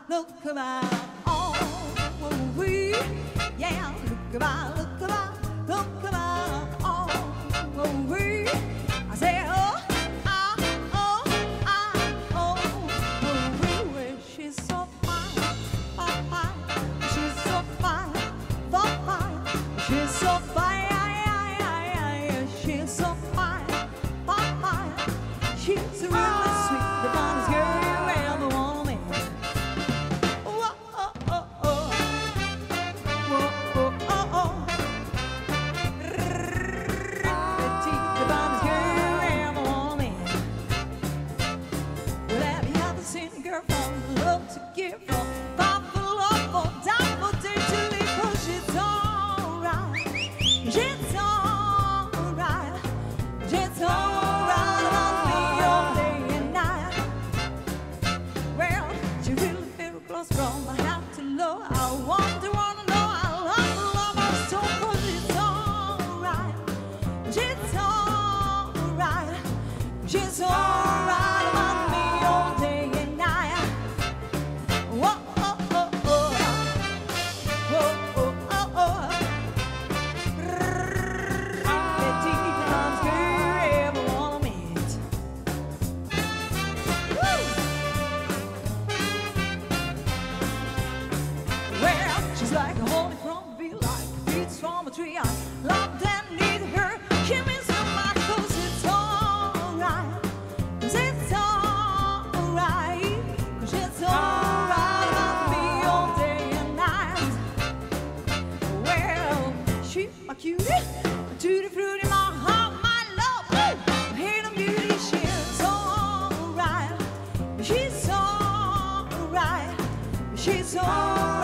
look about, oh, we, yeah, look about, look about, oh, we. I say, oh, ah, oh, ah, oh, we. She's so fine, fine, she's so fine, fine, she's so fine, she's so fine, fine, she's really sweet, the finest girl you ever wanna meet. Whoa, oh, oh, oh. Whoa, oh, oh, oh. The finest girl you ever wanna meet. Well, have you ever seen a girl from love to give from fight for love for die for day to leave? 'Cause she's alright, she's alright, she's alright about me all day and night. Well, she really very close from my heart to low. I wanna know, I love her so. 'Cause she's alright, she's alright, she's alright about me all day and night. Whoa, oh, oh, oh. Whoa, oh, oh, oh. The deepest girl you ever wanna meet. Woo! Well, she's like a honey from a bee, like beats from a tree. I love and need her. She means so much. 'Cause it's alright, 'cause it's alright, 'cause it's alright about me all day and night. Well, she's my cutie, tutti frutti, my heart, my love, hidden beauty. She's alright, she's alright, she's alright.